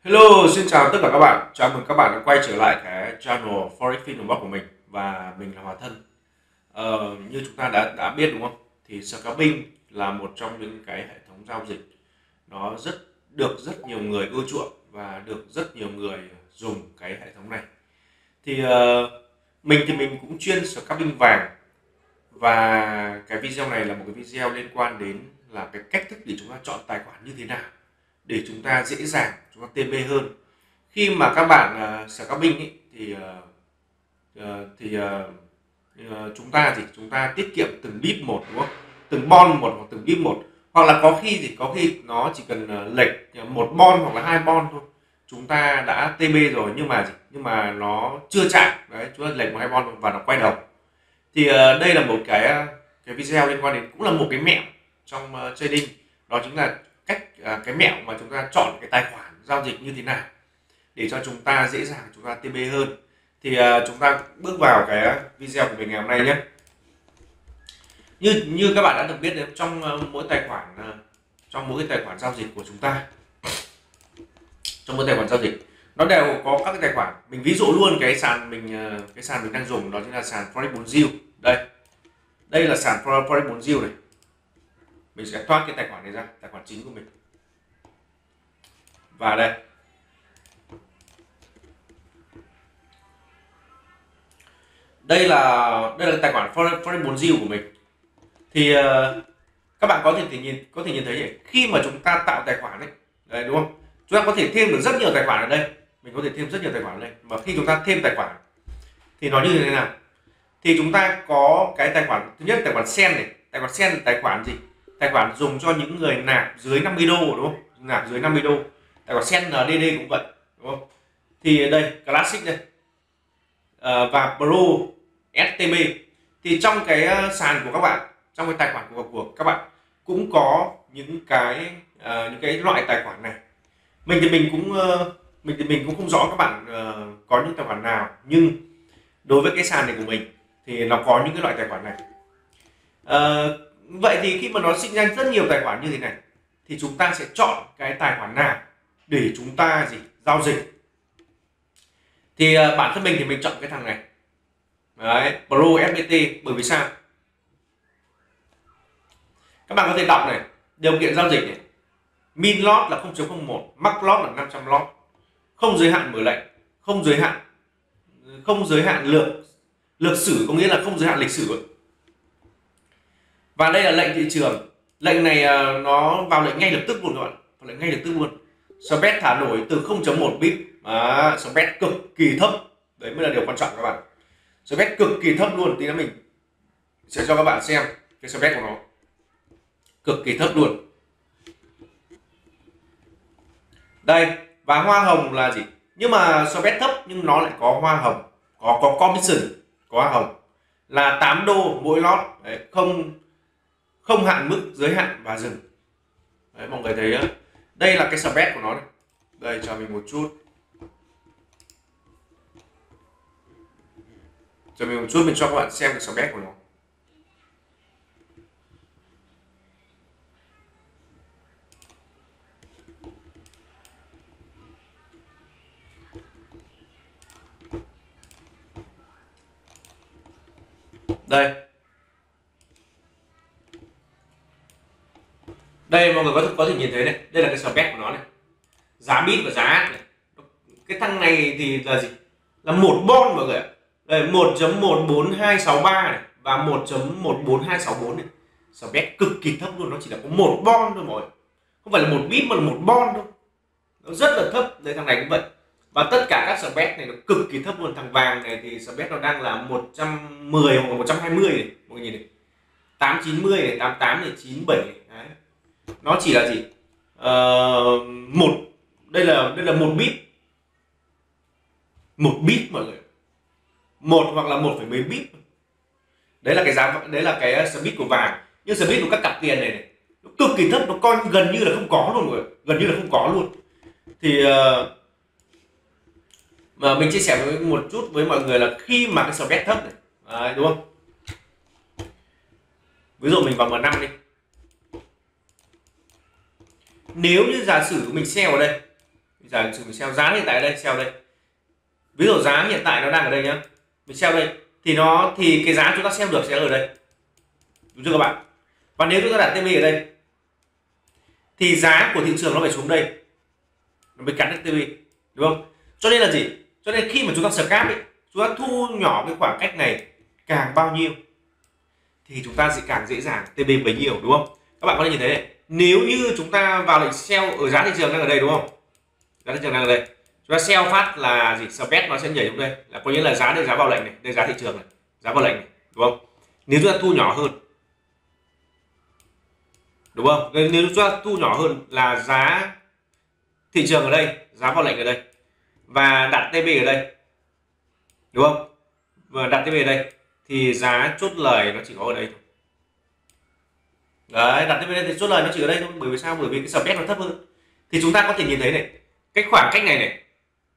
Hello, xin chào tất cả các bạn. Chào mừng các bạn đã quay trở lại cái channel Forex Finbox của mình và mình là Hòa Thân. Như chúng ta đã biết đúng không? Thì scalping là một trong những cái hệ thống giao dịch nó rất nhiều người ưa chuộng và được rất nhiều người dùng cái hệ thống này. Thì mình cũng chuyên scalping vàng và cái video này là một cái video liên quan đến là cái cách thức để chúng ta chọn tài khoản như thế nào để chúng ta dễ dàng chúng ta TP hơn khi mà các bạn scalping ấy, chúng ta tiết kiệm từng bip một đúng không, từng bon một hoặc từng bip một, hoặc là có khi nó chỉ cần lệch một bon hoặc là hai bon thôi chúng ta đã TP rồi, nhưng mà nó chưa chạm đấy, chúng ta lệch một hai bon và nó quay đầu. Thì đây là một cái video liên quan đến cũng là một cái mẹo trong trading, đó chính là cái mẹo mà chúng ta chọn cái tài khoản giao dịch như thế nào để cho chúng ta dễ dàng chúng ta TP hơn. Thì chúng ta bước vào cái video của mình ngày hôm nay nhé. Như các bạn đã được biết, trong mỗi tài khoản, trong mỗi cái tài khoản giao dịch của chúng ta, trong mỗi tài khoản giao dịch nó đều có các cái tài khoản. Mình ví dụ luôn cái sàn mình đang dùng, đó chính là sàn Forex 4 Yield. Đây là sàn Forex 4 Yield này. Mình sẽ thoát cái tài khoản này ra, tài khoản chính của mình. Và đây là tài khoản Forex 4 Yield của mình. Thì các bạn có thể nhìn thấy này, khi mà chúng ta tạo tài khoản đấy đúng không? Chúng ta có thể thêm được rất nhiều tài khoản ở đây. Mình có thể thêm rất nhiều tài khoản ở đây. Và khi chúng ta thêm tài khoản thì nó như thế nào? Thì chúng ta có cái tài khoản thứ nhất, tài khoản sen này. Tài khoản sen là tài khoản gì? Tài khoản dùng cho những người nạp dưới 50 đô đúng không? Nạp dưới 50 đô. Tài khoản sen NDD cũng vậy đúng không? Thì đây Classic đây và Pro STB. Thì trong cái sàn của các bạn, trong cái tài khoản của các bạn cũng có những cái loại tài khoản này. Mình thì mình cũng không rõ các bạn có những tài khoản nào, nhưng đối với cái sàn này của mình thì nó có những cái loại tài khoản này. Vậy thì khi mà nó sinh ra rất nhiều tài khoản như thế này thì chúng ta sẽ chọn cái tài khoản nào để chúng ta giao dịch. Thì bản thân mình thì mình chọn cái thằng này đấy, Pro FPT. Bởi vì sao? Các bạn có thể đọc này, điều kiện giao dịch này, min lot là 0.01, max lot là 500 lot, không giới hạn mở lệnh, không giới hạn lược sử, có nghĩa là không giới hạn lịch sử. Và đây là lệnh thị trường. Lệnh này nó vào lệnh ngay lập tức luôn các bạn, vào lệnh ngay lập tức luôn. Spread thả nổi từ 0.1 bip, spread cực kỳ thấp, đấy mới là điều quan trọng các bạn. Spread cực kỳ thấp luôn. Tí nữa mình sẽ cho các bạn xem cái spread của nó cực kỳ thấp luôn. Đây, và hoa hồng là gì? Nhưng mà spread thấp nhưng nó lại có hoa hồng, có commission, có hoa hồng là 8 đô mỗi lót. Đấy, không hạn mức, giới hạn và dừng. Đấy, mọi người thấy đó. Đây là cái spread của nó này. Đây, cho mình một chút. Mình cho các bạn xem cái spread của nó. Đây mọi người có thể nhìn thấy này, đây là cái spread của nó này, giá bit và giá át này. Cái thằng này thì là gì? Là một bon mọi người ạ. Đây 1.14263 này và 1.14264 này. Spread cực kỳ thấp luôn, nó chỉ là có một bon thôi mọi người. Không phải là một bit mà là một bon thôi. Nó rất là thấp. Đây thằng này cũng vậy. Và tất cả các spread này nó cực kỳ thấp luôn. Thằng vàng này thì spread nó đang là 110 hoặc 120 này, mọi người nhìn này. 890 này, 88 này, 97 này. Đấy. Nó chỉ là gì? Đây là một bit. Một bit mọi người. Một hoặc là 1,10 bit. Đấy là cái giá, đấy là cái speed của vàng. Nhưng speed của các cặp tiền này nó cực kỳ thấp, nó coi gần như là không có luôn rồi, gần như là không có luôn. Thì mà mình chia sẻ với một chút với mọi người là khi mà cái spread thấp này, đấy, đúng không? Ví dụ mình vào M5 đi. Nếu như giả sử mình sell ở đây, Bây giờ mình sell giá hiện tại ở đây, sell đây, ví dụ giá hiện tại nó đang ở đây nhá, mình sell đây thì cái giá chúng ta sell được sẽ ở đây, đúng chưa các bạn? Và nếu chúng ta đặt TB ở đây thì giá của thị trường nó phải xuống đây nó mới cắn được TB, đúng không? Cho nên là gì? Cho nên khi mà chúng ta scalp ấy, chúng ta thu nhỏ cái khoảng cách này càng bao nhiêu thì chúng ta sẽ càng dễ dàng TB bấy nhiêu, đúng không? Các bạn có thể nhìn thấy này, nếu như chúng ta vào lệnh sell ở giá thị trường đang ở đây, đúng không? Giá thị trường đang ở đây, chúng ta sell phát là gì? Spread nó sẽ nhảy xuống đây, là có nghĩa là giá đây, giá vào lệnh này, đây giá thị trường này, giá vào lệnh này, đúng không? Nếu chúng ta thu nhỏ hơn, đúng không? Nếu chúng ta thu nhỏ hơn là giá thị trường ở đây, giá vào lệnh ở đây, và đặt TB ở đây, đúng không? Và đặt TB ở đây thì giá chốt lời nó chỉ có ở đây thôi. Đấy, đặt TB ở đây thì chốt lời nó chỉ ở đây thôi. Bởi vì sao? Bởi vì cái spread nó thấp hơn. Thì chúng ta có thể nhìn thấy này, cái khoảng cách này này,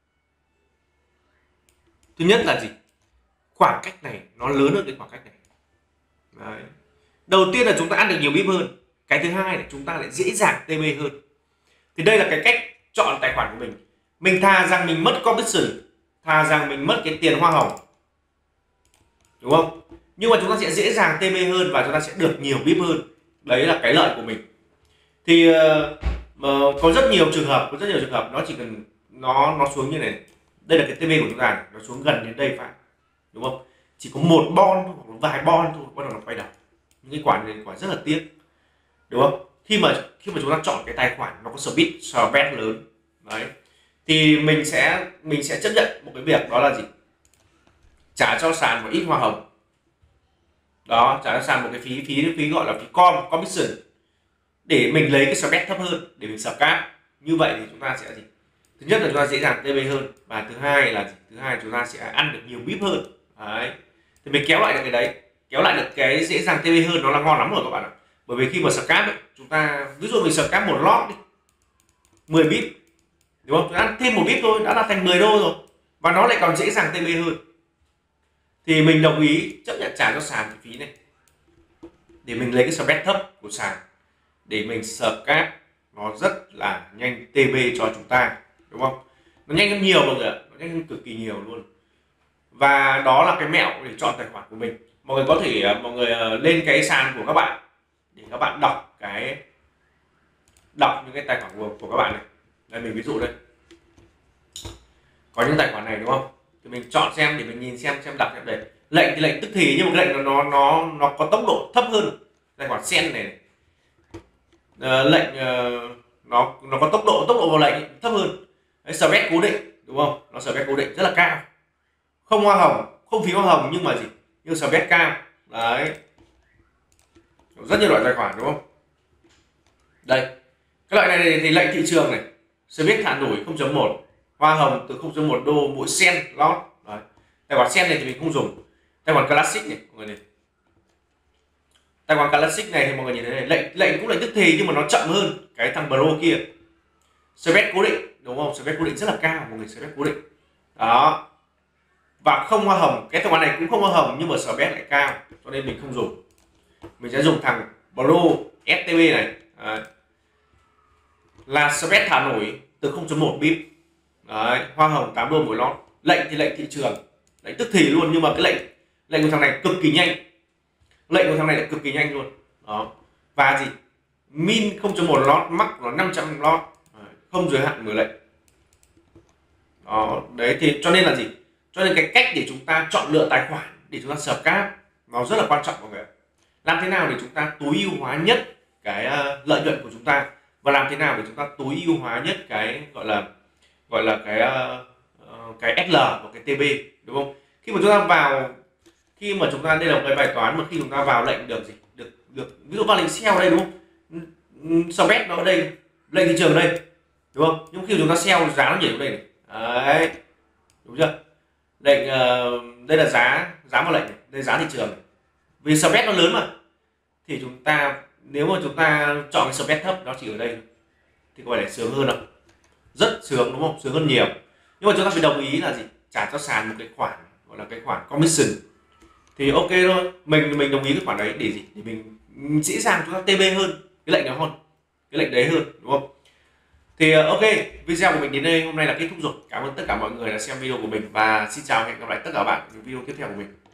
thứ nhất là gì? Khoảng cách này nó lớn hơn cái khoảng cách này. Đấy. Đầu tiên là chúng ta ăn được nhiều bip hơn. Cái thứ hai là chúng ta lại dễ dàng TB hơn. Thì đây là cái cách chọn tài khoản của mình. Mình thà rằng mình mất commission, thà rằng mình mất cái tiền hoa hồng, đúng không? Nhưng mà chúng ta sẽ dễ dàng TB hơn và chúng ta sẽ được nhiều bip hơn. Đấy là cái lợi của mình. Thì có rất nhiều trường hợp, nó chỉ cần nó xuống như này. Đây là cái TB của chúng ta, nó xuống gần đến đây phải, đúng không? Chỉ có một bon thôi, hoặc vài bon thôi, bắt đầu nó quay đầu. Những cái quả này quả rất là tiếc, đúng không? Khi mà chúng ta chọn cái tài khoản nó có spread lớn, đấy, thì mình sẽ chấp nhận một cái việc đó là gì? Trả cho sàn một ít hoa hồng, đó, trả cho sàn một cái phí gọi là phí commission để mình lấy cái spread thấp hơn để mình scalp. Như vậy thì chúng ta sẽ gì? Thứ nhất là chúng ta dễ dàng TB hơn, và thứ hai là gì? Thứ hai chúng ta sẽ ăn được nhiều bip hơn. Đấy, thì mình kéo lại được cái đấy, kéo lại được cái dễ dàng TB hơn, nó là ngon lắm rồi các bạn ạ. Bởi vì khi mà scalp ấy, chúng ta ví dụ mình scalp một lót đi 10 bip, đúng không? Chúng ta ăn thêm một bip thôi đã là thành 10 đô rồi, và nó lại còn dễ dàng TB hơn, thì mình đồng ý chấp nhận trả cho sàn cái phí này để mình lấy cái spread thấp của sàn để mình scalp nó rất là nhanh TB cho chúng ta, đúng không? Nó nhanh hơn nhiều mọi người ạ, nó nhanh hơn cực kỳ nhiều luôn. Và đó là cái mẹo để chọn tài khoản của mình. Mọi người có thể lên cái sàn của các bạn để các bạn đọc những cái tài khoản của các bạn này. Đây mình ví dụ đây, có những tài khoản này, đúng không? Thì mình chọn xem để mình nhìn xem đọc xem đây. Lệnh thì lệnh tức thì, nhưng mà cái lệnh nó có tốc độ thấp hơn tài khoản sen này. Lệnh nó có tốc độ vào lệnh thấp hơn. Đấy, spread cố định, đúng không? Nó spread cố định rất là cao, không hoa hồng, không phí hoa hồng, nhưng mà gì? Nhưng spread cao. Đấy, rất nhiều loại tài khoản, đúng không? Đây, cái loại này thì lệnh thị trường này, spread thả nổi 0.1, hoa hồng từ 0.1 đô mỗi sen lót. Đấy, tài khoản sen này thì mình không dùng. Tài khoản classic này mọi người này, tài khoản classic này thì mọi người nhìn thấy này, lệnh cũng lệnh tức thì nhưng mà nó chậm hơn cái thằng pro kia. Spread cố định, đúng không? Spread cố định rất là cao mọi người, spread cố định đó, và không hoa hồng. Cái tài khoản này cũng không hoa hồng nhưng mà spread lại cao, cho nên mình không dùng. Mình sẽ dùng thằng pro STB này. Đấy, là spread thả nổi từ 0.1 bip. Đấy, hoa hồng 8 đô mỗi lót. Lệnh thì lệnh thị trường, lệnh tức thì luôn, nhưng mà cái lệnh của thằng này cực kỳ nhanh. Lệnh của thằng này là cực kỳ nhanh luôn. Đó. Và gì? Min 0.1 lót, max nó 500 lót. Đấy, không giới hạn 10 lệnh. Đó, đấy thì cho nên là gì? Cho nên cái cách để chúng ta chọn lựa tài khoản để chúng ta scalp nó rất là quan trọng mọi người. Làm thế nào để chúng ta tối ưu hóa nhất cái lợi nhuận của chúng ta, và làm thế nào để chúng ta tối ưu hóa nhất cái gọi là cái SL và cái TB, đúng không? Khi mà chúng ta đây là một cái bài toán mà khi chúng ta vào lệnh được gì? Được ví dụ vào lệnh sell đây, đúng không? Spread nó ở đây, lệnh thị trường ở đây, đúng không? Nhưng khi chúng ta sell giá nó nhảy xuống đây này. Đấy, đúng chưa? Lệnh đây là giá vào lệnh này, đây giá thị trường này. Vì spread nó lớn mà, thì chúng ta nếu mà chúng ta chọn cái spread thấp nó chỉ ở đây thì có phải là sướng hơn không? Rất sướng, đúng không? Sướng hơn nhiều. Nhưng mà chúng ta phải đồng ý là gì? Trả cho sàn một cái khoản gọi là cái khoản commission thì ok thôi. Mình đồng ý cái khoản đấy để gì? Để mình dễ dàng chúng ta TB hơn cái lệnh đó hơn, cái lệnh đấy hơn, đúng không? Thì ok, video của mình đến đây hôm nay là kết thúc rồi. Cảm ơn tất cả mọi người đã xem video của mình và xin chào, hẹn gặp lại tất cả các bạn ở những video tiếp theo của mình.